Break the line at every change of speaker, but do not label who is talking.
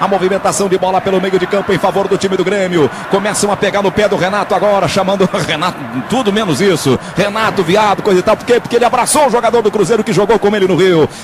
A movimentação de bola pelo meio de campo em favor do time do Grêmio. Começam a pegar no pé do Renato agora, chamando Renato, tudo menos isso. Renato, viado, coisa e tal. Por quê? Porque ele abraçou o jogador do Cruzeiro que jogou com ele no Rio.